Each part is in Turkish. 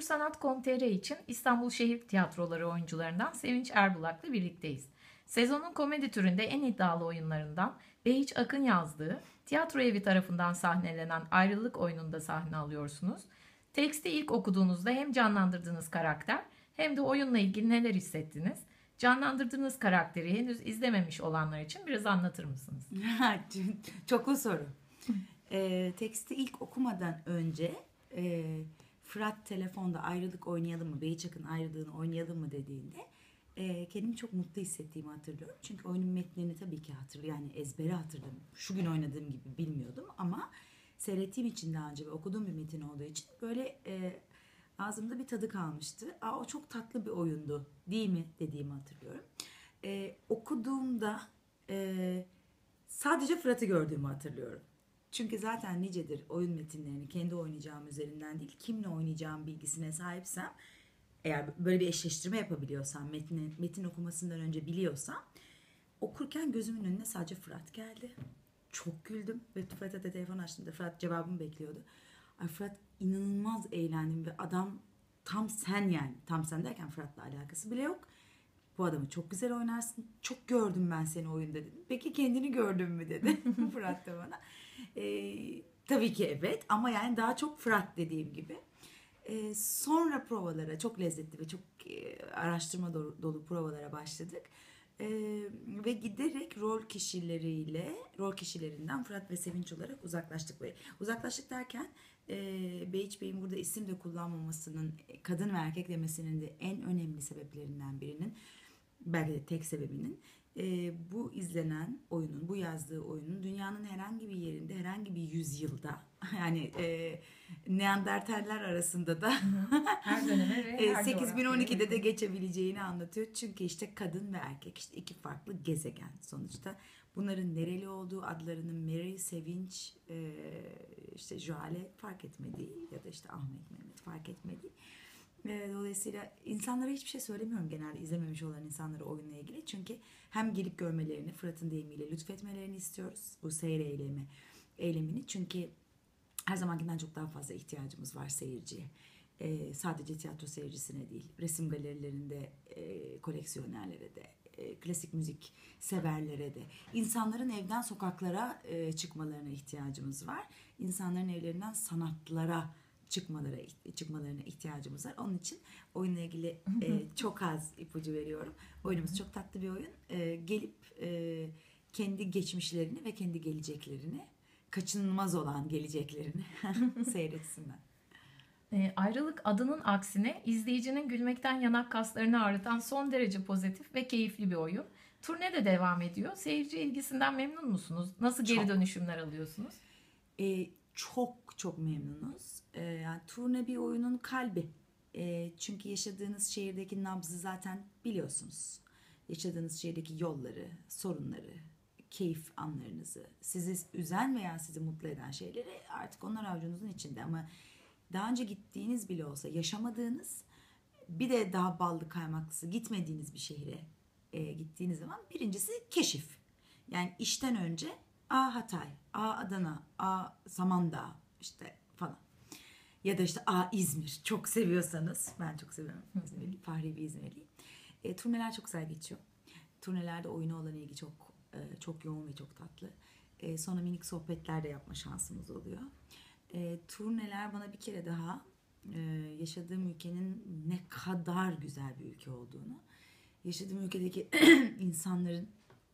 Kültürsanat.com.tr için İstanbul Şehir Tiyatroları oyuncularından Sevinç Erbulak'la birlikteyiz. Sezonun komedi türünde en iddialı oyunlarından Behiç Akın yazdığı, tiyatro evi tarafından sahnelenen Ayrılık oyununda sahne alıyorsunuz. Teksti ilk okuduğunuzda hem canlandırdığınız karakter hem de oyunla ilgili neler hissettiniz? Canlandırdığınız karakteri henüz izlememiş olanlar için biraz anlatır mısınız? Çoklu soru. Teksti ilk okumadan önce Fırat telefonda ayrılık oynayalım mı, Beyçak'ın ayrılığını oynayalım mı dediğinde kendimi çok mutlu hissettiğimi hatırlıyorum. Çünkü oyunun metnini tabii ki hatırlıyorum. Yani ezbere hatırladım. Şu gün oynadığım gibi bilmiyordum ama seyrettiğim için daha önce ve okuduğum bir metin olduğu için böyle ağzımda bir tadı kalmıştı. O çok tatlı bir oyundu değil mi dediğimi hatırlıyorum. Okuduğumda sadece Fırat'ı gördüğümü hatırlıyorum. Çünkü zaten nicedir oyun metinlerini kendi oynayacağım üzerinden değil, kimle oynayacağım bilgisine sahipsem, eğer böyle bir eşleştirme yapabiliyorsam, metin okumasından önce biliyorsam, okurken gözümün önüne sadece Fırat geldi. Çok güldüm ve Fırat'a da telefon açtığımda Fırat cevabımı bekliyordu. Ay Fırat, inanılmaz eğlendim ve adam tam sen, yani tam sen derken Fırat'la alakası bile yok. Bu adamı çok güzel oynarsın. Çok gördüm ben seni oyunda dedim. Peki kendini gördün mü dedi Fırat da bana. Tabii ki evet, ama yani daha çok Fırat dediğim gibi. Sonra provalara, çok lezzetli ve çok araştırma dolu provalara başladık. Ve giderek rol kişilerinden Fırat ve Sevinç olarak uzaklaştık. Ve uzaklaştık derken Behiç Bey'in burada isim de kullanmamasının, kadın ve erkek demesinin de en önemli sebeplerinden birinin, belki de tek sebebinin, bu izlenen oyunun, bu yazdığı oyunun dünyanın herhangi bir yerinde, herhangi bir yüzyılda, yani Neandertaller arasında da Her döneme ve her 8012'de de geçebileceğini anlatıyor. Çünkü işte kadın ve erkek, işte iki farklı gezegen sonuçta. Bunların nereli olduğu, adlarının Mary, Sevinç, işte Jale fark etmediği ya da işte Ahmet, Mehmet fark etmediği. Dolayısıyla insanlara hiçbir şey söylemiyorum genelde, izlememiş olan insanlara oyunla ilgili. Çünkü hem gelip görmelerini, Fırat'ın deyimiyle lütfetmelerini istiyoruz bu seyir eylemini. Çünkü her zamankinden çok daha fazla ihtiyacımız var seyirciye. Sadece tiyatro seyircisine değil, resim galerilerinde koleksiyonerlere de, klasik müzik severlere de, insanların evden sokaklara çıkmalarına ihtiyacımız var. İnsanların evlerinden sanatlara çıkmalarına ihtiyacımız var. Onun için oyunla ilgili çok az ipucu veriyorum. Oyunumuz çok tatlı bir oyun. Gelip kendi geçmişlerini ve kendi geleceklerini, kaçınılmaz olan geleceklerini seyretsinler. Ayrılık adının aksine izleyicinin gülmekten yanak kaslarını ağrıtan son derece pozitif ve keyifli bir oyun. Turne de devam ediyor. Seyirci ilgisinden memnun musunuz? Nasıl geri dönüşümler alıyorsunuz? Çok memnunuz. Yani turne bir oyunun kalbi. Çünkü yaşadığınız şehirdeki nabzı zaten biliyorsunuz. Yaşadığınız şehirdeki yolları, sorunları, keyif anlarınızı, sizi üzen veya sizi mutlu eden şeyleri, artık onlar avucunuzun içinde. Ama daha önce gittiğiniz bile olsa, yaşamadığınız, bir de daha ballı kaymaklısı gitmediğiniz bir şehre gittiğiniz zaman, birincisi keşif. Yani işten önce Hatay, Adana, Samandağ işte falan. Ya da işte İzmir, çok seviyorsanız, ben çok seviyorum İzmir'i, Fahri bir İzmirliyim. Turneler çok güzel geçiyor. Turnelerde oyuna olan ilgi çok yoğun ve çok tatlı. Sonra minik sohbetler de yapma şansımız oluyor. Turneler bana bir kere daha yaşadığım ülkenin ne kadar güzel bir ülke olduğunu, yaşadığım ülkedeki insanların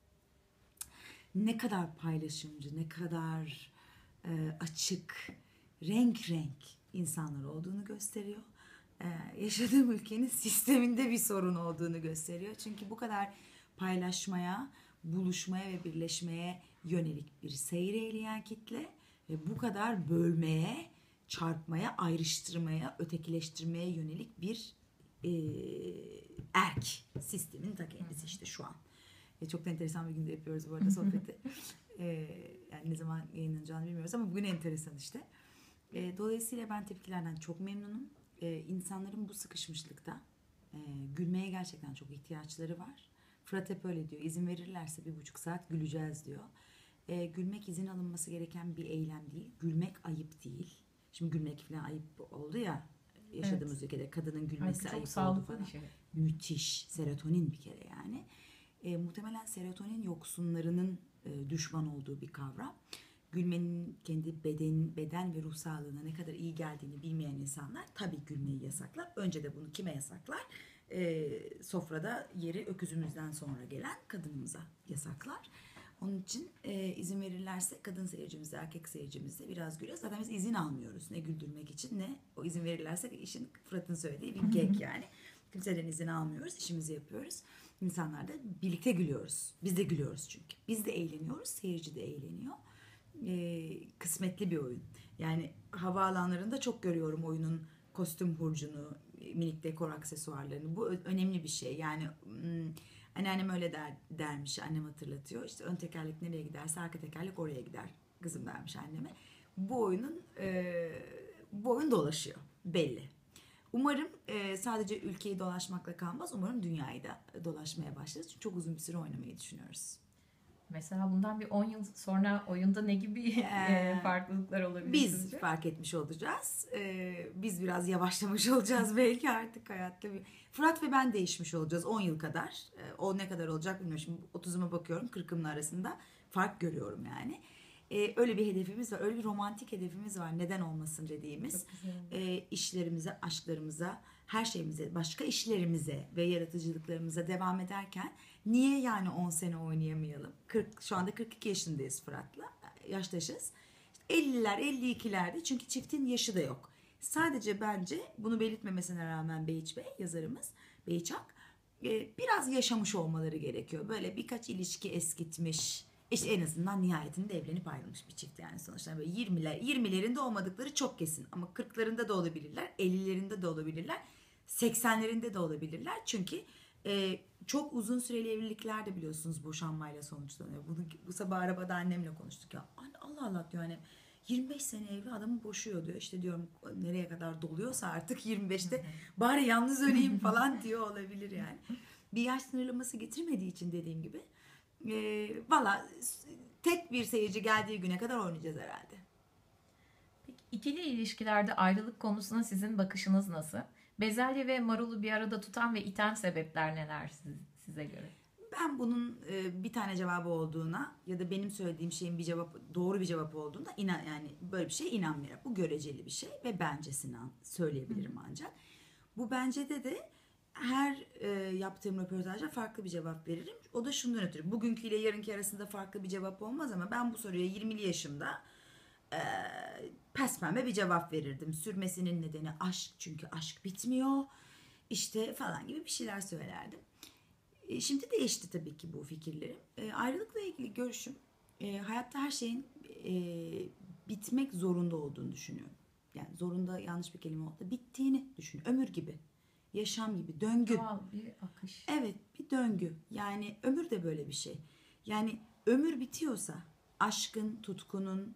ne kadar paylaşımcı, ne kadar açık, renk insanlar olduğunu gösteriyor. Yaşadığım ülkenin sisteminde bir sorun olduğunu gösteriyor. Çünkü bu kadar paylaşmaya, buluşmaya ve birleşmeye yönelik bir seyir eyleyen kitle ve bu kadar bölmeye, çarpmaya, ayrıştırmaya, ötekileştirmeye yönelik bir erk sistemin ta kendisi işte şu an. Çok da enteresan bir günde yapıyoruz bu arada sohbeti. Yani ne zaman yayınlanacağını bilmiyoruz ama bugün enteresan işte. Dolayısıyla ben tepkilerden çok memnunum. İnsanların bu sıkışmışlıkta gülmeye gerçekten çok ihtiyaçları var. Fırat hep öyle diyor. İzin verirlerse 1,5 saat güleceğiz diyor. Gülmek izin alınması gereken bir eylem değil. Gülmek ayıp değil. Şimdi gülmek falan ayıp oldu ya yaşadığımız ülkede kadının gülmesi Çok ayıp oldu sağlıklı falan. bir şey. Müthiş. Serotonin bir kere yani. Muhtemelen serotonin yoksunlarının düşman olduğu bir kavram. Gülmenin kendi beden ve ruh sağlığına ne kadar iyi geldiğini bilmeyen insanlar tabii gülmeyi yasaklar. Önce de bunu kime yasaklar? Sofrada yeri öküzümüzden sonra gelen kadınımıza yasaklar. Onun için izin verirlerse kadın seyircimizde, erkek seyircimizde biraz gülüyoruz. Zaten biz izin almıyoruz ne güldürmek için ne o izin verirlerse işin Fırat'ın söylediği bir gag yani. Kimseden izin almıyoruz, işimizi yapıyoruz. İnsanlar da birlikte gülüyoruz. Biz de gülüyoruz çünkü. Biz de eğleniyoruz, seyirci de eğleniyor. Kısmetli bir oyun. Yani havaalanlarında çok görüyorum oyunun kostüm hurcunu, minik dekor aksesuarlarını. Bu önemli bir şey. Yani anneannem öyle dermiş, annem hatırlatıyor. İşte ön tekerlek nereye giderse arka tekerlek oraya gider kızım dermiş anneme. Bu oyun dolaşıyor belli. Umarım sadece ülkeyi dolaşmakla kalmaz. Umarım dünyayı da dolaşmaya başlarız. Çünkü çok uzun bir süre oynamayı düşünüyoruz. Mesela bundan bir 10 yıl sonra oyunda ne gibi farklılıklar olabilir Biz sizce? fark etmiş olacağız. Biz biraz yavaşlamış olacağız belki artık hayatta. Fırat ve ben değişmiş olacağız 10 yıl kadar. O ne kadar olacak bilmiyorum. Şimdi 30'uma bakıyorum 40'ımla arasında fark görüyorum yani. Öyle bir hedefimiz var. Öyle bir romantik hedefimiz var. Neden olmasın dediğimiz. İşlerimize, aşklarımıza, her şeyimize, başka işlerimize ve yaratıcılıklarımıza devam ederken niye yani 10 sene oynayamayalım? Şu anda 42 yaşındayız Fırat'la. Yaştaşız. 50'ler, 52'lerde çünkü çiftin yaşı da yok. Sadece bence bunu belirtmemesine rağmen Beyiç Bey, yazarımız Beyiçak, biraz yaşamış olmaları gerekiyor. Böyle birkaç ilişki eskitmiş, işte en azından nihayetinde evlenip ayrılmış bir çift yani sonuçta böyle 20'lerinde olmadıkları çok kesin ama 40'larında da olabilirler, 50'lerinde de olabilirler, 80'lerinde de olabilirler. Çünkü çok uzun süreli evlilikler de biliyorsunuz boşanmayla sonuçlanıyor. Bu sabah arabada annemle konuştuk ya. Allah Allah diyor annem. 25 sene evli adamı boşuyor diyor. İşte diyorum nereye kadar doluyorsa artık 25'te bari yalnız öleyim falan diyor olabilir yani. Bir yaş sınırlaması getirmediği için dediğim gibi. Valla tek bir seyirci geldiği güne kadar oynayacağız herhalde. Peki, ikili ilişkilerde ayrılık konusuna sizin bakışınız nasıl? Bezelye ve marulu bir arada tutan ve iten sebepler neler size göre? Ben bunun bir tane cevabı olduğuna ya da benim söylediğim şeyin doğru bir cevap olduğunda yani böyle bir şeye inanmıyorum. Bu göreceli bir şey ve bencesini söyleyebilirim ancak. Bu bencede de her yaptığım röportajda farklı bir cevap veririm. O da şundan ötürü. Bugünkü ile yarınki arasında farklı bir cevap olmaz ama ben bu soruya 20'li yaşımda e, pembe bir cevap verirdim. Sürmesinin nedeni aşk çünkü aşk bitmiyor. İşte falan gibi bir şeyler söylerdim. Şimdi değişti tabii ki bu fikirlerim. Ayrılıkla ilgili görüşüm hayatta her şeyin bitmek zorunda olduğunu düşünüyorum. Yani zorunda yanlış bir kelime oldu. Bittiğini düşünüyorum. Ömür gibi. Yaşam gibi. Döngü. Doğal bir akış. Evet, bir döngü. Yani ömür de böyle bir şey. Yani ömür bitiyorsa aşkın, tutkunun,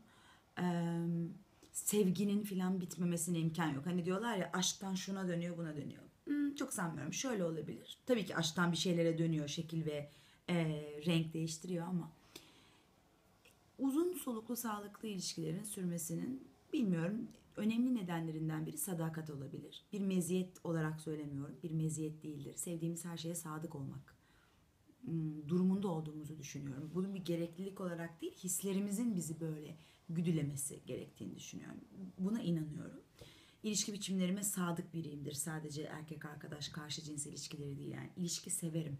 sevginin filan bitmemesine imkan yok. Hani diyorlar ya aşktan şuna dönüyor, buna dönüyor. Çok sanmıyorum. Şöyle olabilir. Tabii ki aşktan bir şeylere dönüyor, şekil ve renk değiştiriyor ama uzun soluklu sağlıklı ilişkilerin sürmesinin bilmiyorum önemli nedenlerinden biri sadakat olabilir. Bir meziyet olarak söylemiyorum. Bir meziyet değildir. Sevdiğimiz her şeye sadık olmak durumunda olduğumuzu düşünüyorum. Bunun bir gereklilik olarak değil, hislerimizin bizi böyle güdülemesi gerektiğini düşünüyorum. Buna inanıyorum. İlişki biçimlerime sadık biriyimdir. Sadece erkek arkadaş, karşı cins ilişkileri değil yani. İlişki severim.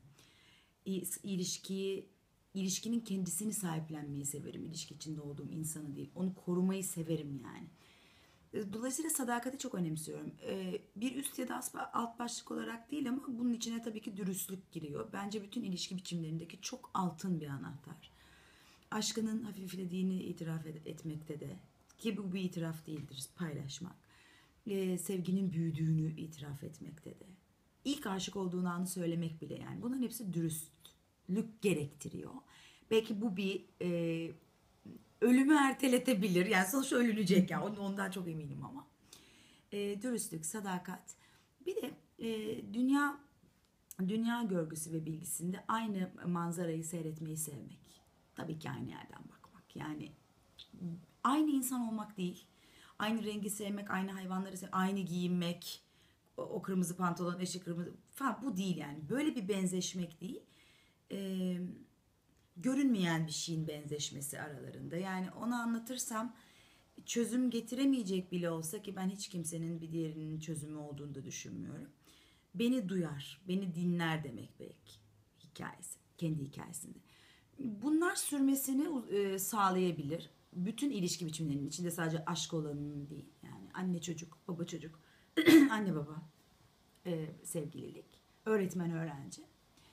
İlişkinin kendisini sahiplenmeyi severim. İlişki içinde olduğum insanı değil. Onu korumayı severim yani. Dolayısıyla sadakati çok önemsiyorum. Bir üst ya da alt başlık olarak değil ama bunun içine tabii ki dürüstlük giriyor. Bence bütün ilişki biçimlerindeki çok altın bir anahtar. Aşkının hafiflediğini itiraf etmekte de, ki bu bir itiraf değildir, paylaşmak. Sevginin büyüdüğünü itiraf etmekte de. İlk aşık olduğun anı söylemek bile yani. Bunların hepsi dürüstlük gerektiriyor. Belki bu bir ölümü erteletebilir. Yani sonuçta ölünecek yani ondan çok eminim ama. Dürüstlük, sadakat. Bir de dünya görgüsü ve bilgisinde aynı manzarayı seyretmeyi sevmek. Tabii ki aynı yerden bakmak. Yani aynı insan olmak değil, aynı rengi sevmek, aynı hayvanları sevmek, aynı giyinmek, o kırmızı pantolon, eşi kırmızı falan, bu değil yani. Böyle bir benzeşmek değil. Görünmeyen bir şeyin benzeşmesi aralarında. Yani onu anlatırsam çözüm getiremeyecek bile olsa, ki ben hiç kimsenin bir diğerinin çözümü olduğunu da düşünmüyorum. Beni duyar, beni dinler demek belki hikayesi, kendi hikayesinde. Bunlar sürmesini sağlayabilir. Bütün ilişki biçimlerinin içinde, sadece aşk olanının değil. Yani anne çocuk, baba çocuk, anne baba, sevgililik, öğretmen öğrenci.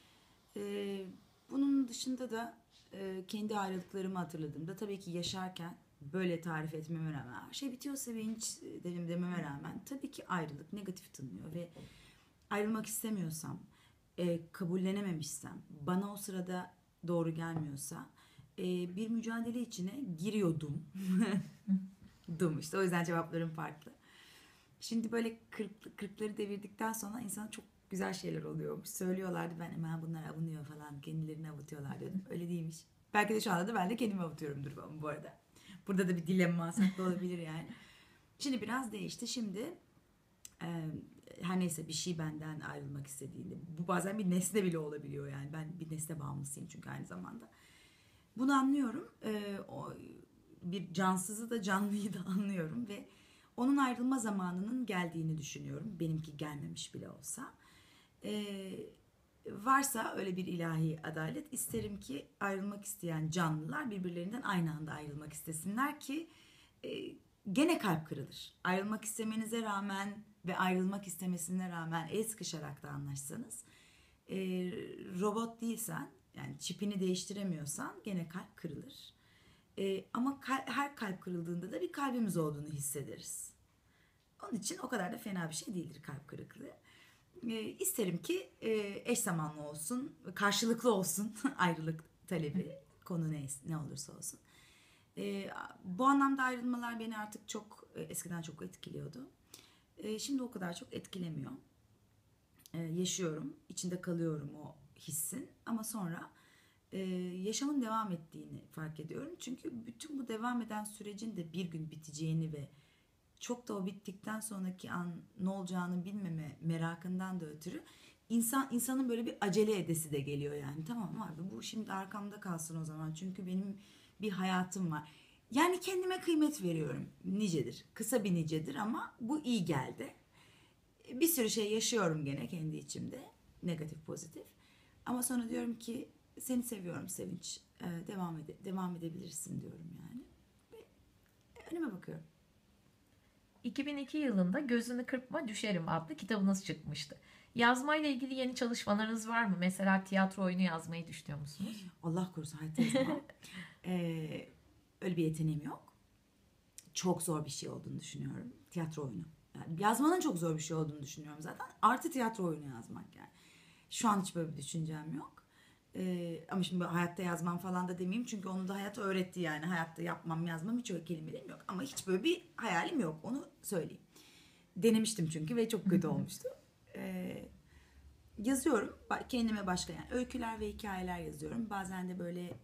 Bunun dışında da kendi ayrılıklarımı hatırladığımda, tabii ki yaşarken böyle tarif etmeme rağmen, her şey bitiyor sevinç dememe rağmen, tabii ki ayrılık negatif tınlıyor ve ayrılmak istemiyorsam, kabullenememişsem, bana o sırada doğru gelmiyorsa bir mücadele içine giriyordum. İşte o yüzden cevaplarım farklı. Şimdi böyle kırkları devirdikten sonra insana çok güzel şeyler oluyormuş. Söylüyorlardı, ben hemen bunlar avunuyor falan, kendilerini avutuyorlar diyordum. Öyle değilmiş. Belki de şu anda da ben de kendimi avutuyorumdur bu arada. Burada da bir dilemma saklı olabilir yani. Şimdi biraz değişti. Şimdi her neyse, bir şey benden ayrılmak istediğinde, bu bazen bir nesne bile olabiliyor yani. Ben bir nesne bağımlısıyım çünkü aynı zamanda. Bunu anlıyorum. Bir cansızı da canlıyı da anlıyorum ve onun ayrılma zamanının geldiğini düşünüyorum. Benimki gelmemiş bile olsa. Varsa öyle bir ilahi adalet, isterim ki ayrılmak isteyen canlılar birbirlerinden aynı anda ayrılmak istesinler ki gene kalp kırılır. Ayrılmak istemenize rağmen ve ayrılmak istemesine rağmen el sıkışarak da anlaşsanız, robot değilsen, yani çipini değiştiremiyorsan gene kalp kırılır. Ama her kalp kırıldığında da bir kalbimiz olduğunu hissederiz. Onun için o kadar da fena bir şey değildir kalp kırıklığı. İsterim ki eş zamanlı olsun, karşılıklı olsun ayrılık talebi, konu ne olursa olsun. Bu anlamda ayrılmalar beni artık eskiden çok etkiliyordu. Şimdi o kadar çok etkilemiyor. Yaşıyorum, içinde kalıyorum o hissin, ama sonra yaşamın devam ettiğini fark ediyorum. Çünkü bütün bu devam eden sürecin de bir gün biteceğini ve çok da o bittikten sonraki an ne olacağını bilmeme merakından da ötürü insanın böyle bir acele edesi de geliyor yani. Tamam abi, bu şimdi arkamda kalsın o zaman, çünkü benim bir hayatım var. Yani kendime kıymet veriyorum. Nicedir. Kısa bir nicedir ama bu iyi geldi. Bir sürü şey yaşıyorum gene kendi içimde. Negatif, pozitif. Ama sonra diyorum ki seni seviyorum Sevinç. Devam edebilirsin diyorum yani. Ve önüme bakıyorum. 2002 yılında Gözünü Kırpma Düşerim adlı kitabınız çıkmıştı. Yazmayla ilgili yeni çalışmalarınız var mı? Mesela tiyatro oyunu yazmayı düşünüyor musunuz? Allah korusun, hayatta yazamam. Öyle bir yeteneğim yok. Çok zor bir şey olduğunu düşünüyorum. Tiyatro oyunu. Yani yazmanın çok zor bir şey olduğunu düşünüyorum zaten. Artı tiyatro oyunu yazmak yani. Şu an hiç böyle bir düşüncem yok. Ama şimdi hayatta yazmam falan da demeyeyim. Çünkü onu da hayat öğretti yani. Hayatta yapmam, yazmam, hiç öyle kelimelerim yok. Ama hiç böyle bir hayalim yok. Onu söyleyeyim. Denemiştim çünkü ve çok kötü olmuştu. Yazıyorum. Kendime başka, yani öyküler ve hikayeler yazıyorum. Bazen de böyle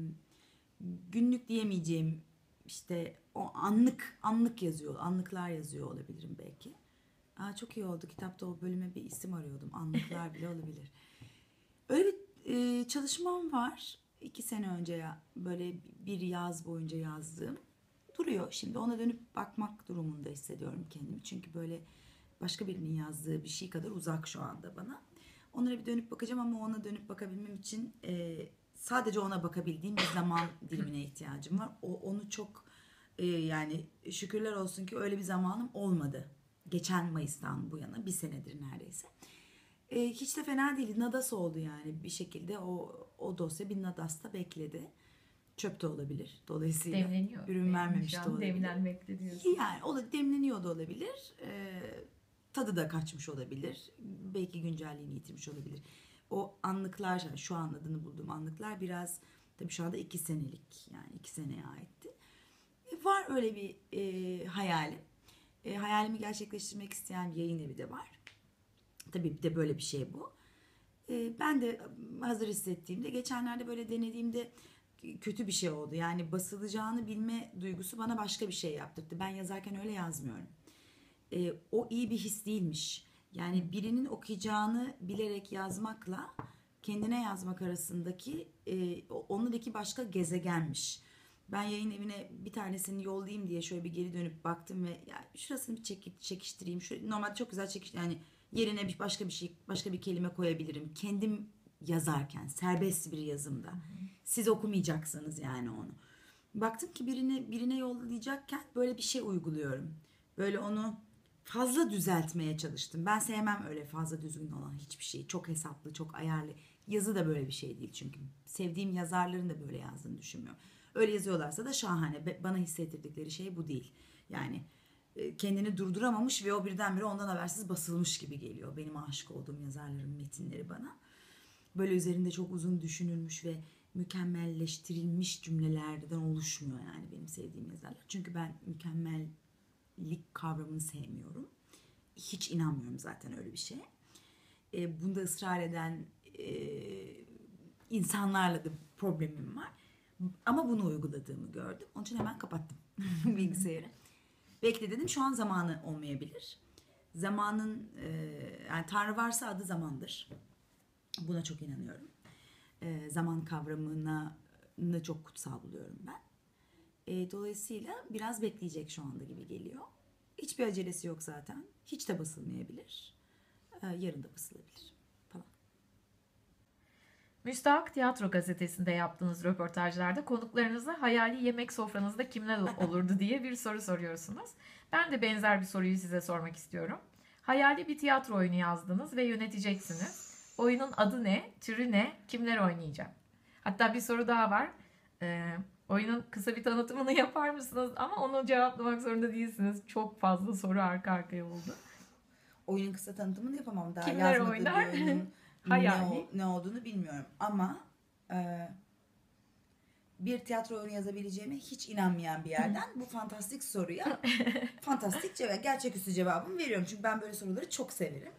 günlük diyemeyeceğim, işte o anlık yazıyor. Anlıklar yazıyor olabilirim belki. Çok iyi oldu. Kitapta o bölüme bir isim arıyordum. Anlıklar bile olabilir. Öyle bir çalışmam var. 2 sene önce böyle bir yaz boyunca yazdığım duruyor. Şimdi ona dönüp bakmak durumunda hissediyorum kendimi. Çünkü böyle başka birinin yazdığı bir şey kadar uzak şu anda bana. Onlara bir dönüp bakacağım, ama ona dönüp bakabilmem için sadece ona bakabildiğim bir zaman dilimine ihtiyacım var. Onu çok yani şükürler olsun ki öyle bir zamanım olmadı. Geçen Mayıs'tan bu yana 1 senedir neredeyse. Hiç de fena değil. Nadas oldu yani bir şekilde, o dosya bir Nadas'ta bekledi. Çöp de olabilir. Dolayısıyla Demleniyor. ürün vermemiş de olabilir. Demlenmekte diyorsun. Yani demleniyor da olabilir. Tadı da kaçmış olabilir. Belki güncelliğini yitirmiş olabilir. O anlıklar, yani şu an adını bulduğum anlıklar biraz tabii şu anda 2 senelik, yani 2 seneye aitti. Var öyle bir hayalim. Hayalimi gerçekleştirmek isteyen bir yayın evi de var. Tabii bir de böyle bir şey bu. Ben de hazır hissettiğimde, geçenlerde böyle denediğimde kötü bir şey oldu. Yani basılacağını bilme duygusu bana başka bir şey yaptırdı. Ben yazarken öyle yazmıyorum. O iyi bir his değilmiş. Yani birinin okuyacağını bilerek yazmakla kendine yazmak arasındaki onunki başka gezegenmiş. Ben yayın evine bir tanesini yollayayım diye şöyle bir geri dönüp baktım ve ya şurasını bir çekiştireyim. Normalde çok güzel yani yerine başka bir kelime koyabilirim. Kendim yazarken serbest bir yazımda. Siz okumayacaksınız yani onu. Baktım ki birine yollayacakken böyle bir şey uyguluyorum. Böyle onu fazla düzeltmeye çalıştım. Ben sevmem öyle fazla düzgün olan hiçbir şeyi. Çok hesaplı, çok ayarlı. Yazı da böyle bir şey değil çünkü. Sevdiğim yazarların da böyle yazdığını düşünmüyorum. Öyle yazıyorlarsa da şahane. Bana hissettirdikleri şey bu değil. Yani kendini durduramamış ve o birdenbire ondan habersiz basılmış gibi geliyor. Benim aşık olduğum yazarların metinleri bana. Böyle üzerinde çok uzun düşünülmüş ve mükemmelleştirilmiş cümlelerden oluşmuyor yani benim sevdiğim yazarlar. Çünkü ben mükemmellik kavramını sevmiyorum. Hiç inanmıyorum zaten öyle bir şeye. Bunda ısrar eden insanlarla da problemim var. Ama bunu uyguladığımı gördüm. Onun için hemen kapattım bilgisayarı. Belki de dedim şu an zamanı olmayabilir. Zamanın yani Tanrı varsa adı zamandır. Buna çok inanıyorum. Zaman kavramını çok kutsal buluyorum ben. Dolayısıyla biraz bekleyecek şu anda gibi geliyor. Hiçbir acelesi yok zaten. Hiç de basılmayabilir. Yarın da basılabilir falan. Müstahak Tiyatro Gazetesi'nde yaptığınız röportajlarda konuklarınıza hayali yemek sofranızda kimler olurdu diye bir soru soruyorsunuz. Ben de benzer bir soruyu size sormak istiyorum. Hayali bir tiyatro oyunu yazdınız ve yöneteceksiniz. Oyunun adı ne, türü ne, kimler oynayacak? Hatta bir soru daha var. Oyunun kısa bir tanıtımını yapar mısınız? Ama onu cevaplamak zorunda değilsiniz. Çok fazla soru arka arkaya oldu. Oyunun kısa tanıtımını yapamam. Daha Kimler yazmadığı oynar? bir oyunun Hayali. ne olduğunu bilmiyorum. Ama bir tiyatro oyunu yazabileceğime hiç inanmayan bir yerden bu fantastik soruya fantastik cevap, gerçeküstü cevabımı veriyorum. Çünkü ben böyle soruları çok severim.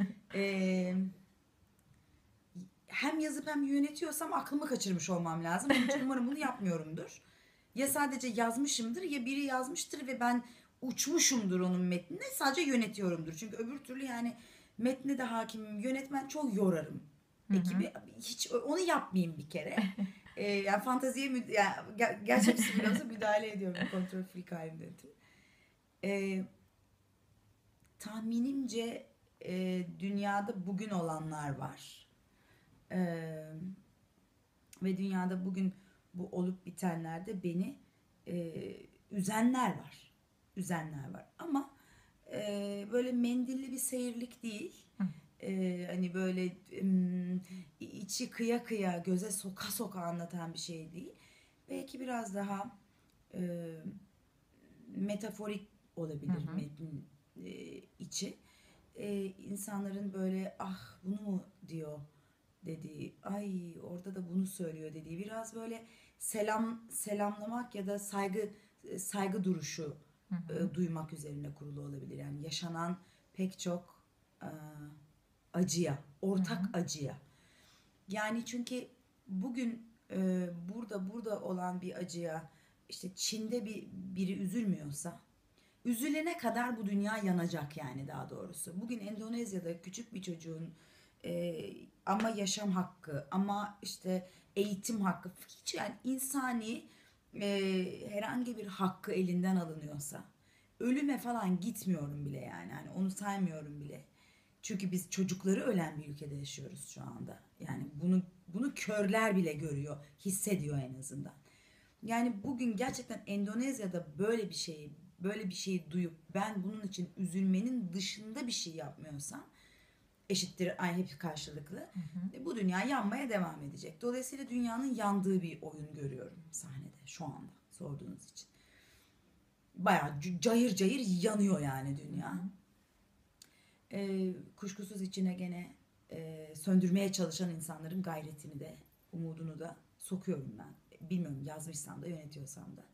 Hem yazıp hem yönetiyorsam aklımı kaçırmış olmam lazım. Onun için umarım bunu yapmıyorumdur. Ya sadece yazmışımdır ya biri yazmıştır ve ben uçmuşumdur onun metnine, sadece yönetiyorumdur. Çünkü öbür türlü yani metne de hakimim, yönetmen çok yorarım ekibi. Hiç onu yapmayayım bir kere. Yani fanteziye yani gerçekçi bile olsa müdahale ediyorum kontrol freak halimde. Tahminimce dünyada bugün olanlar var. Ve dünyada bugün bu olup bitenlerde beni üzenler var. Üzenler var. Ama böyle mendilli bir seyirlik değil. Hani böyle içi kıya kıya, göze soka soka anlatan bir şey değil. Belki biraz daha metaforik olabilir metnin içi. İnsanların böyle ah bunu mu diyor dediği, ay orada da bunu söylüyor dediği, biraz böyle selamlamak ya da saygı duruşu duymak üzerine kurulu olabilir. Yani yaşanan pek çok acıya, ortak acıya. Yani çünkü bugün burada olan bir acıya, işte Çin'de biri üzülmüyorsa, üzülene kadar bu dünya yanacak yani, daha doğrusu. Bugün Endonezya'da küçük bir çocuğun ama yaşam hakkı, ama işte eğitim hakkı, hiç yani insani herhangi bir hakkı elinden alınıyorsa, ölüme falan gitmiyorum bile yani. Hani onu saymıyorum bile. Çünkü biz çocukları ölen bir ülkede yaşıyoruz şu anda. Yani bunu körler bile görüyor, hissediyor en azından. Yani bugün gerçekten Endonezya'da böyle bir şeyi duyup ben bunun için üzülmenin dışında bir şey yapmıyorsam, eşittir ay hep karşılıklı. Bu dünya yanmaya devam edecek. Dolayısıyla dünyanın yandığı bir oyun görüyorum sahnede şu anda, sorduğunuz için. Bayağı cayır cayır yanıyor yani dünya. Kuşkusuz içine gene söndürmeye çalışan insanların gayretini de, umudunu da sokuyorum ben. Bilmiyorum, yazmışsam da yönetiyorsam da.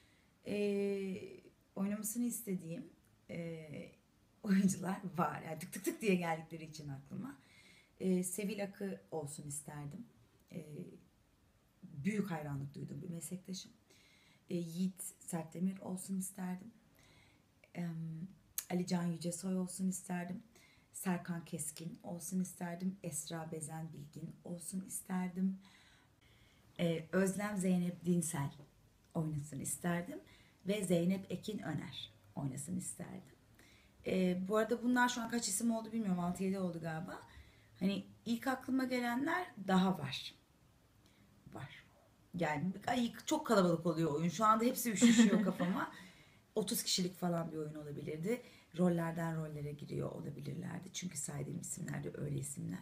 Oynamasını istediğim oyuncular var. Yani tık tık tık diye geldikleri için aklıma. Sevil Akı olsun isterdim. büyük hayranlık duyduğum bir meslektaşım. Yiğit Sertdemir olsun isterdim. Ali Can Yücesoy olsun isterdim. Serkan Keskin olsun isterdim. Esra Bezen Bilgin olsun isterdim. Özlem Zeynep Dinsel oynasın isterdim. Ve Zeynep Ekin Öner oynasın isterdim. Bu arada bunlar şu an kaç isim oldu bilmiyorum. 6-7 oldu galiba. Hani ilk aklıma gelenler daha var. Var. Yani çok kalabalık oluyor oyun. Şu anda hepsi üşüşüyor kafama. 30 kişilik falan bir oyun olabilirdi. Rollerden rollere giriyor olabilirlerdi. Çünkü saydığım isimler de öyle isimler.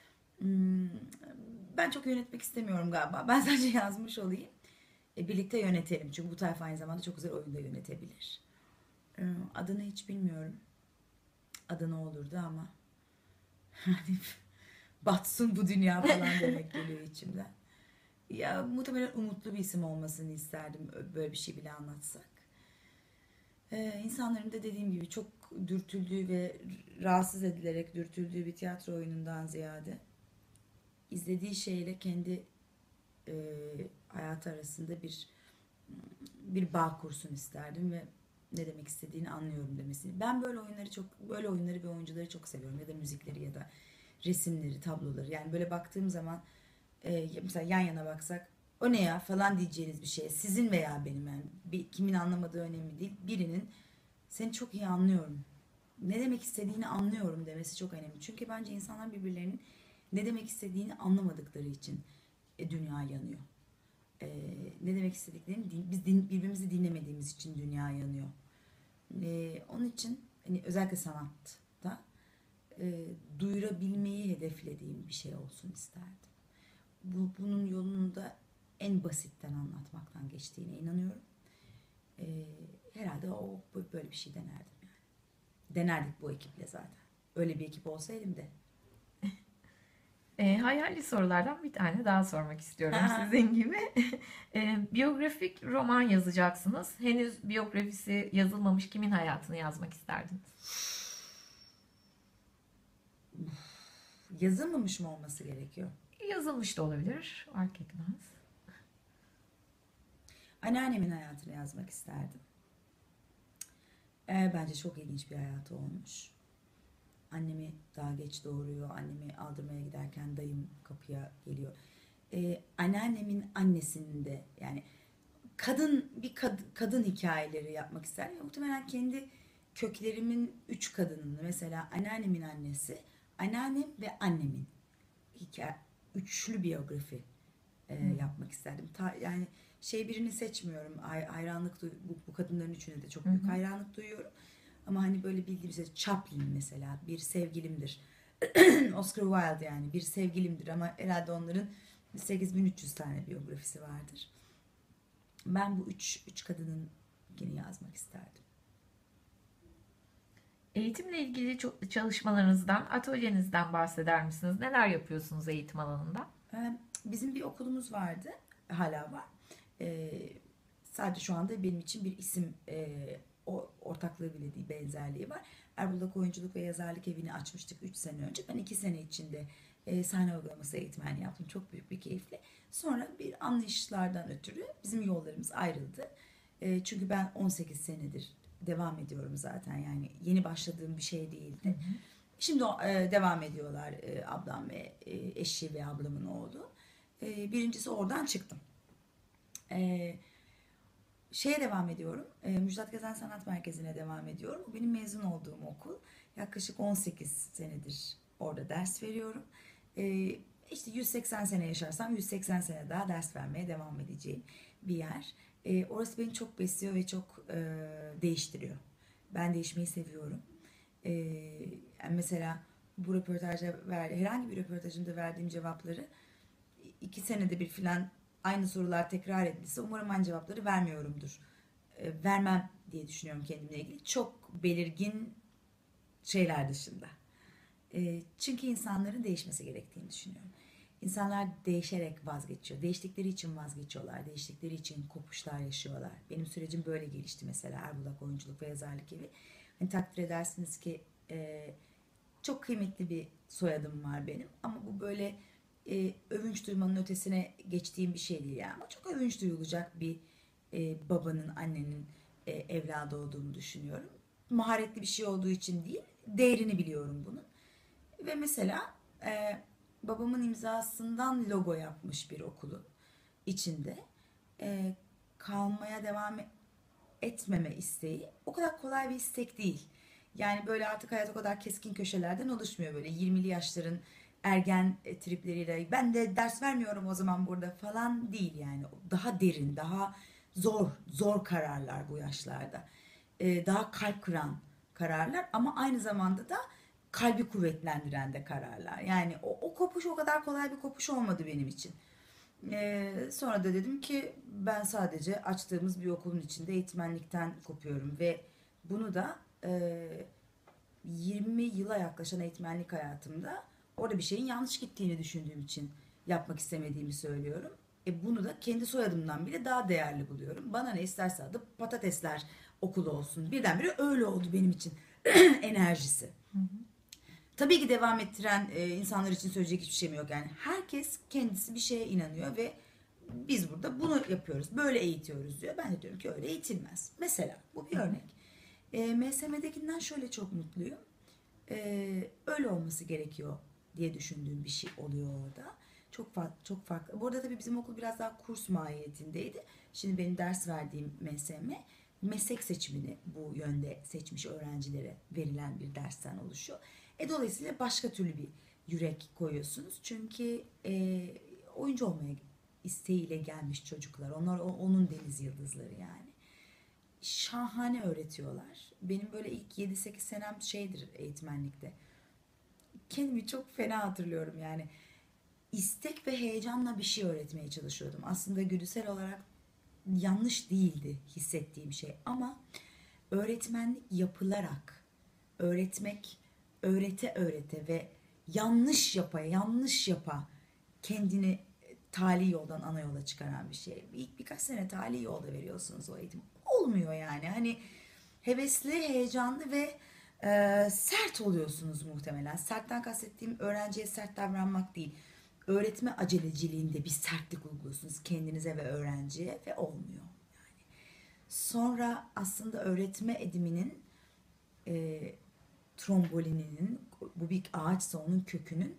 Ben çok yönetmek istemiyorum galiba. Ben sadece yazmış olayım. Birlikte yönetelim. Çünkü bu tayfa aynı zamanda çok güzel oyunda yönetebilir. Adını hiç bilmiyorum. Adı ne olurdu ama hani batsın bu dünya falan demek geliyor içimden. Ya muhtemelen umutlu bir isim olmasını isterdim böyle bir şey bile anlatsak. İnsanların da dediğim gibi çok dürtüldüğü ve rahatsız edilerek dürtüldüğü bir tiyatro oyunundan ziyade izlediği şeyle kendi hayatı arasında bir bağ kursun isterdim ve ne demek istediğini anlıyorum demesini. Ben böyle oyunları ve oyuncuları çok seviyorum, ya da müzikleri ya da resimleri, tabloları. Yani böyle baktığım zaman mesela yan yana baksak o ne ya falan diyeceğiniz bir şey. Sizin veya benim, yani kimin anlamadığı önemli değil. Birinin seni çok iyi anlıyorum, ne demek istediğini anlıyorum demesi çok önemli. Çünkü bence insanlar birbirlerinin ne demek istediğini anlamadıkları için dünya yanıyor. Ne demek istediklerini birbirimizi dinlemediğimiz için dünya yanıyor. Onun için hani özellikle sanatta duyurabilmeyi hedeflediğim bir şey olsun isterdim. Bunun yolunun da en basitten anlatmaktan geçtiğine inanıyorum. Herhalde böyle bir şey denerdim yani. Denerdik bu ekiple zaten. Öyle bir ekip olsaydım de. Hayali sorulardan bir tane daha sormak istiyorum sizin gibi. Biyografik roman yazacaksınız. Henüz biyografisi yazılmamış kimin hayatını yazmak isterdiniz? Yazılmamış mı olması gerekiyor? Yazılmış da olabilir, fark etmez. Anneannemin hayatını yazmak isterdim. Bence çok ilginç bir hayatı olmuş. Annemi daha geç doğuruyor. Annemi aldırmaya giderken dayım kapıya geliyor. Anneannemin annesinin de, yani kadın hikayeleri yapmak isterdim. Muhtemelen kendi köklerimin 3 kadınını, mesela anneannemin annesi, anneannem ve annemin hikaye, üçlü biyografi yapmak isterdim. Yani birini seçmiyorum. Hayranlık bu kadınların üçüne de çok büyük hayranlık duyuyorum. Ama hani böyle bildiğimiz Chaplin mesela bir sevgilimdir. Oscar Wilde yani bir sevgilimdir, ama herhalde onların 8300 tane biyografisi vardır. Ben bu üç kadının yine yazmak isterdim. Eğitimle ilgili çalışmalarınızdan, atölyenizden bahseder misiniz? Neler yapıyorsunuz eğitim alanında? Bizim bir okulumuz vardı. Hala var. Sadece şu anda benim için bir isim ortaklığı bile değil, benzerliği var. Erbulak Oyunculuk ve Yazarlık Evi'ni açmıştık 3 sene önce. Ben 2 sene içinde sahne uygulaması eğitmenliği yaptım. Çok büyük bir keyifle. Sonra bir anlayışlardan ötürü bizim yollarımız ayrıldı. Çünkü ben 18 senedir devam ediyorum zaten. Yani yeni başladığım bir şey değildi. Şimdi devam ediyorlar ablam ve eşi ve ablamın oğlu. Birincisi oradan çıktım. Şeye devam ediyorum. Müjdat Gezen Sanat Merkezi'ne devam ediyorum. Bu benim mezun olduğum okul. Yaklaşık 18 senedir orada ders veriyorum. İşte 180 sene yaşarsam 180 sene daha ders vermeye devam edeceğim bir yer. Orası beni çok besliyor ve çok değiştiriyor. Ben değişmeyi seviyorum. Yani mesela bu herhangi bir röportajımda verdiğim cevapları 2 senede bir filan aynı sorular tekrar edilse umarım aynı cevapları vermiyorumdur. Vermem diye düşünüyorum kendimle ilgili. Çok belirgin şeyler dışında. Çünkü insanların değişmesi gerektiğini düşünüyorum. İnsanlar değişerek vazgeçiyor. Değiştikleri için vazgeçiyorlar. Değiştikleri için kopuşlar yaşıyorlar. Benim sürecim böyle gelişti mesela Erbulak Oyunculuk ve Yazarlık Evi. Hani takdir edersiniz ki çok kıymetli bir soyadım var benim. Ama bu böyle övünç duymanın ötesine geçtiğim bir şey değil yani. Ama çok övünç duyulacak bir babanın, annenin evladı olduğunu düşünüyorum. Maharetli bir şey olduğu için değil, değerini biliyorum bunun. Ve mesela babamın imzasından logo yapmış bir okulun içinde e, kalmaya devam etmeme isteği o kadar kolay bir istek değil. Yani böyle artık hayat o kadar keskin köşelerden oluşmuyor, böyle 20'li yaşların ergen tripleriyle ben de ders vermiyorum o zaman burada falan değil yani. Daha derin, daha zor kararlar bu yaşlarda. Daha kalp kıran kararlar ama aynı zamanda da kalbi kuvvetlendiren de kararlar. Yani o kopuş o kadar kolay bir kopuş olmadı benim için. Sonra da dedim ki ben sadece açtığımız bir okulun içinde eğitmenlikten kopuyorum ve bunu da 20 yıla yaklaşan eğitmenlik hayatımda orada bir şeyin yanlış gittiğini düşündüğüm için yapmak istemediğimi söylüyorum. Bunu da kendi soyadımdan bile daha değerli buluyorum. Bana ne isterse adı patatesler okulu olsun. Birdenbire öyle oldu benim için enerjisi. Tabii ki devam ettiren insanlar için söyleyecek hiçbir şeyim yok. Yani herkes kendisi bir şeye inanıyor ve biz burada bunu yapıyoruz, böyle eğitiyoruz diyor. Ben de diyorum ki öyle eğitilmez. Mesela bu bir örnek. MSM'dekinden şöyle çok mutluyum. Öyle olması gerekiyor diye düşündüğüm bir şey oluyor orada. Çok farklı, çok farklı. Bu arada tabii bizim okul biraz daha kurs mahiyetindeydi. Şimdi benim ders verdiğim MSM meslek seçimini bu yönde seçmiş öğrencilere verilen bir dersten oluşuyor. Dolayısıyla başka türlü bir yürek koyuyorsunuz. Çünkü oyuncu olmaya isteğiyle gelmiş çocuklar. Onlar onun deniz yıldızları yani. Şahane öğretiyorlar. Benim böyle ilk 7-8 senem şeydir eğitmenlikte. Kendimi çok fena hatırlıyorum yani. İstek ve heyecanla bir şey öğretmeye çalışıyordum. Aslında güdüsel olarak yanlış değildi hissettiğim şey ama öğretmenlik yapılarak öğretmek, öğrete ve yanlış yapa kendini tali yoldan ana yola çıkaran bir şey. İlk birkaç sene tali yolda veriyorsunuz o eğitim. Olmuyor yani. Hani hevesli, heyecanlı ve sert oluyorsunuz muhtemelen. Sertten kastettiğim öğrenciye sert davranmak değil. Öğretme aceleciliğinde bir sertlik uyguluyorsunuz kendinize ve öğrenciye ve olmuyor. Sonra aslında öğretme ediminin trombolininin bu bir ağaçsa onun kökünün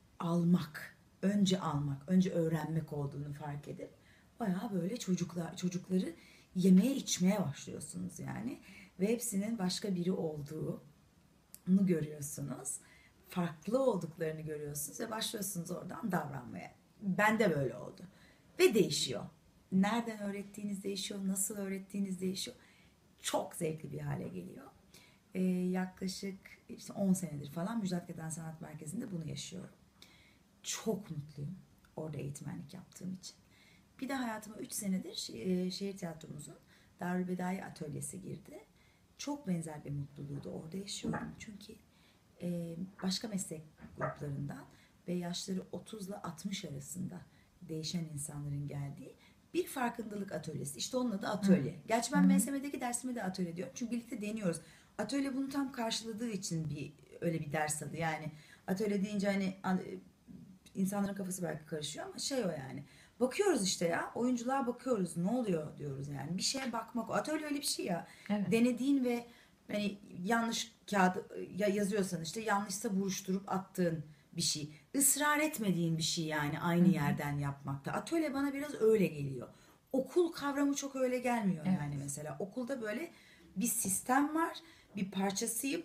önce öğrenmek olduğunu fark edip bayağı böyle çocukları yemeye içmeye başlıyorsunuz yani ve hepsinin başka biri olduğunu görüyorsunuz. Farklı olduklarını görüyorsunuz ve başlıyorsunuz oradan davranmaya. Ben de böyle oldu. Ve değişiyor. Nereden öğrettiğiniz değişiyor, nasıl öğrettiğiniz değişiyor. Çok zevkli bir hale geliyor. Yaklaşık işte 10 senedir falan Müjdat Keten Sanat Merkezi'nde bunu yaşıyorum. Çok mutluyum orada eğitmenlik yaptığım için. Bir de hayatıma 3 senedir şehir tiyatromuzun Darülbedai atölyesi girdi. Çok benzer bir mutluluğu da orada yaşıyorum. Çünkü başka meslek gruplarından ve yaşları 30 ile 60 arasında değişen insanların geldiği bir farkındalık atölyesi. İşte onun adı atölye. Gerçi ben MSM'deki dersime de atölye diyorum. Çünkü birlikte deniyoruz. Atölye bunu tam karşıladığı için öyle bir ders adı. Yani atölye deyince hani insanların kafası belki karışıyor ama şey o yani. Bakıyoruz işte ya. Oyunculuğa bakıyoruz. Ne oluyor diyoruz yani. Bir şeye bakmak. Atölye öyle bir şey ya. Evet. Denediğin ve hani yanlış kağıdı yazıyorsan işte yanlışsa buruşturup attığın bir şey. Israr etmediğin bir şey yani aynı yerden yapmakta. Atölye bana biraz öyle geliyor. Okul kavramı çok öyle gelmiyor Evet. yani mesela. Okulda böyle bir sistem var. Bir parçasıyım.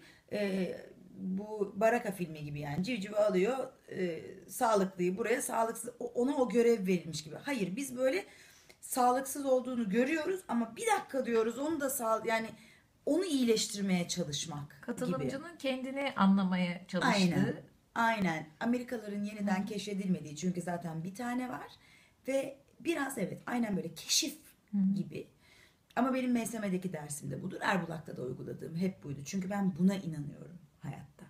Bu Baraka filmi gibi yani. Civcivi alıyor. Sağlıklıyı buraya, sağlıksız. Ona o görev verilmiş gibi. Hayır, biz böyle sağlıksız olduğunu görüyoruz ama bir dakika diyoruz onu da yani onu iyileştirmeye çalışmak gibi. Katılımcının kendini anlamaya çalıştığı. Aynen. Aynen. Amerikalıların yeniden keşfedilmediği çünkü zaten bir tane var ve biraz evet aynen böyle keşif gibi. Ama benim MSM'deki dersim de budur. Erbulak'ta da uyguladığım hep buydu. Çünkü ben buna inanıyorum hayatta.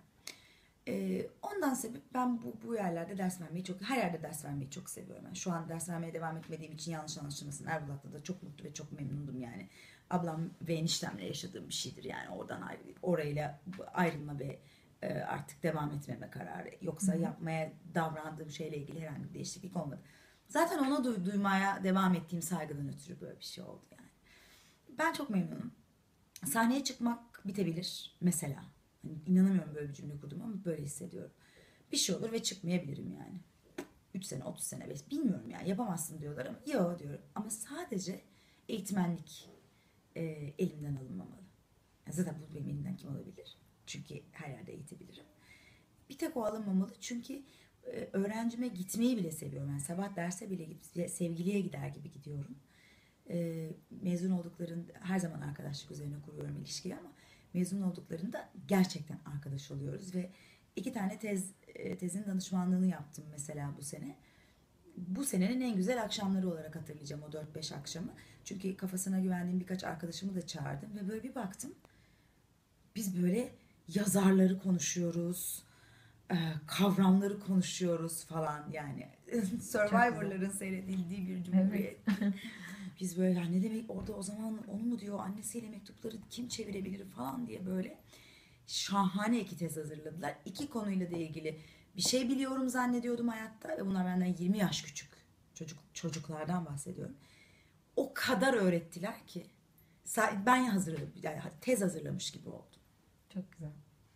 Ondan sebep ben bu yerlerde ders vermeyi her yerde ders vermeyi çok seviyorum. Yani şu an ders vermeye devam etmediğim için yanlış anlaşılmasın. Erbulak'ta da çok mutlu ve çok memnundum yani. Ablam ve eniştemle yaşadığım bir şeydir yani oradan orayla ayrılma ve artık devam etmeme kararı. Yoksa yapmaya davrandığım şeyle ilgili herhangi bir değişiklik olmadı. Zaten ona duymaya devam ettiğim saygıdan ötürü böyle bir şey oldu yani. Ben çok memnunum. Sahneye çıkmak bitebilir mesela. Hani inanamıyorum böyle bir cümle kurdum ama böyle hissediyorum. Bir şey olur ve çıkmayabilirim yani. 3 sene, 30 sene, 5 bilmiyorum yani yapamazsın diyorlar ama yok diyorum. Ama sadece eğitmenlik elimden alınmamalı. Yani zaten bu benim elimden kim alabilir? Çünkü her yerde eğitebilirim. Bir tek o alınmamalı çünkü öğrencime gitmeyi bile seviyorum. Yani sabah derse bile gidip sevgiliye gider gibi gidiyorum. Mezun olduklarında her zaman arkadaşlık üzerine kuruyorum ilişkiyi ama mezun olduklarında gerçekten arkadaş oluyoruz ve 2 tane tezin danışmanlığını yaptım mesela bu sene. Bu senenin en güzel akşamları olarak hatırlayacağım o 4-5 akşamı. Çünkü kafasına güvendiğim birkaç arkadaşımı da çağırdım ve böyle bir baktım. Biz böyle yazarları konuşuyoruz, kavramları konuşuyoruz falan yani. Survivor'ların seyredildiği bir cumhuriyet. Evet. Biz böyle yani ne demek orada o zaman onu mu diyor, annesiyle mektupları kim çevirebilir falan diye böyle şahane 2 tez hazırladılar. 2 konuyla da ilgili bir şey biliyorum zannediyordum hayatta ve bunlar benden 20 yaş küçük çocuklardan bahsediyorum. O kadar öğrettiler ki ben hazırladım yani tez hazırlamış gibi oldum. Çok güzel.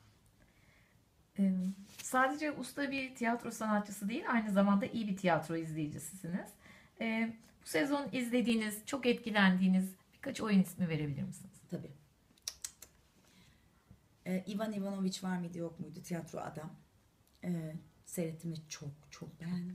Sadece usta bir tiyatro sanatçısı değil, aynı zamanda iyi bir tiyatro izleyicisisiniz. Bu sezon izlediğiniz, çok etkilendiğiniz birkaç oyun ismi verebilir misiniz? Tabii. Ivan Ivanoviç var mıydı yok muydu? Tiyatro Adam. Seyrettim ve çok beğendim.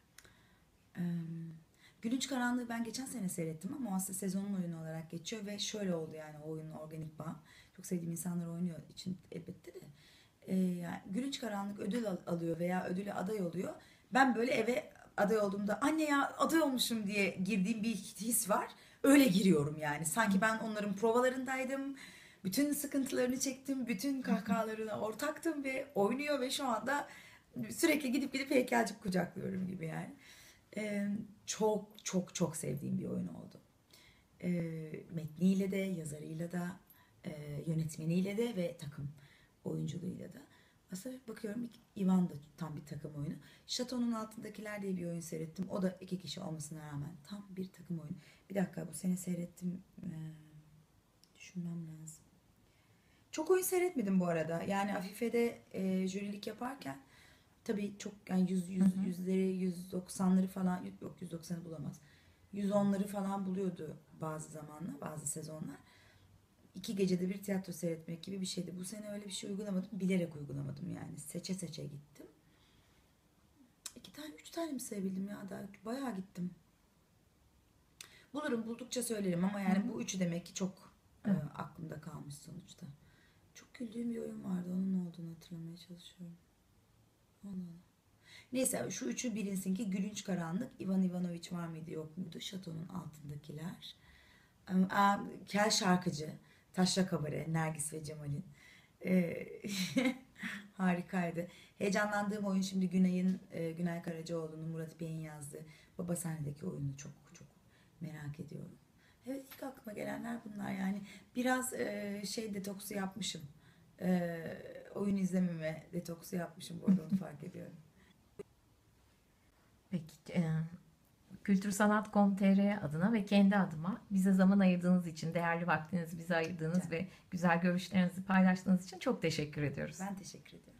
Gülünç Karanlığı ben geçen sene seyrettim ama o aslında sezonun oyunu olarak geçiyor ve şöyle oldu yani o oyunun organik bağ. Çok sevdiğim insanlar oynuyor için elbette de. Yani Gülünç Karanlık ödül alıyor veya ödüle aday oluyor. Ben böyle eve aday olduğumda anne ya aday olmuşum diye girdiğim bir his var. Öyle giriyorum yani. Sanki ben onların provalarındaydım. Bütün sıkıntılarını çektim. Bütün kahkahalarına ortaktım ve oynuyor ve şu anda sürekli gidip heykelcik kucaklıyorum gibi yani. Çok sevdiğim bir oyun oldu. Metniyle de, yazarıyla da, yönetmeniyle de ve takım oyunculuğuyla da. Aslında bakıyorum Ivan da tam bir takım oyunu. Şatonun Altındakiler diye bir oyun seyrettim. O da 2 kişi olmasına rağmen tam bir takım oyunu. Bir dakika bu sene seyrettim. Düşünmem lazım. Çok oyun seyretmedim bu arada. Yani Afife'de jürilik yaparken tabii çok yani yüzleri 190'ları falan yok 190'ı bulamaz. 110'ları falan buluyordu bazı zamanlar, bazı sezonlar. 2 gecede bir tiyatro seyretmek gibi bir şeydi. Bu sene öyle bir şey uygulamadım. Bilerek uygulamadım yani. Seçe gittim. 3 tane mi sevebildim ya? Daha bayağı gittim. Buldukça söylerim ama yani bu üçü demek ki çok aklımda kalmış sonuçta. Çok güldüğüm bir oyun vardı. Onun ne olduğunu hatırlamaya çalışıyorum. Neyse şu üçü bilinsin ki Gülünç Karanlık, Ivan Ivanoviç var mıydı yok muydu? Şatonun Altındakiler. Kel Şarkıcı, Taşra Kabare, Nergis ve Cemal'in. Harikaydı. Heyecanlandığım oyun şimdi Günay Karacaoğlu'nun, Murat Bey'in yazdığı Baba Sahne'deki oyunu çok merak ediyorum. Evet ilk aklıma gelenler bunlar yani. Biraz detoksu yapmışım. Oyun izlememe detoksu yapmışım. Bu arada onu fark ediyorum. Peki. Kültürsanat.com.tr adına ve kendi adıma bize zaman ayırdığınız için, değerli vaktinizi bize ayırdığınız ve güzel görüşlerinizi paylaştığınız için çok teşekkür ediyoruz. Ben teşekkür ederim.